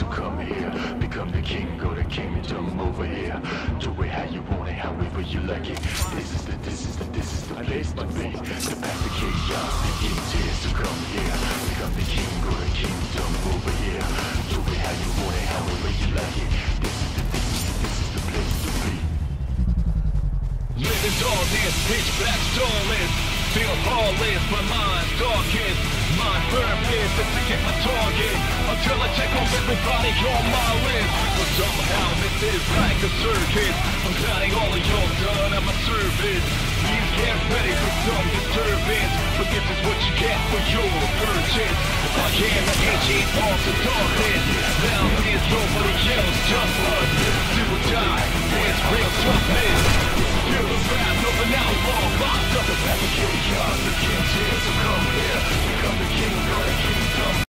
so come here. Become the king, go to kingdom over here. Do it how you want it, however you like it. This is the place to be. The path to chaos, begin tears, so come here. Become the king, go to kingdom over here. Do it how you want it, however you like it. This is the place to be. Living darkness, pitch black starless. Feel heartless, my mind's darkest. Mind purpose is to get my target. Until I check off everybody on my list. But somehow this is like a circus. I'm counting all of y'all done at my service. Please get ready for some disturbance. But this is what you get for your purchase. I am the ancient arms of darkness. Now there's nobody else, just us. Do or die, it's real toughness. Feel the wrath of an outlaw locked up. The path of chaos, the king's here, so come here.